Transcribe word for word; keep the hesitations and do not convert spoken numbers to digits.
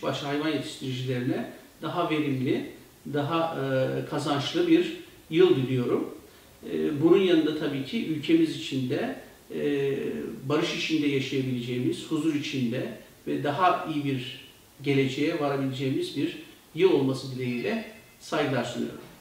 küçükbaş hayvan yetiştiricilerine daha verimli, daha e, kazançlı bir yıl diliyorum. E, bunun yanında tabii ki ülkemiz içinde e, barış içinde yaşayabileceğimiz, huzur içinde ve daha iyi bir geleceğe varabileceğimiz bir yıl olması dileğiyle saygılar sunuyorum.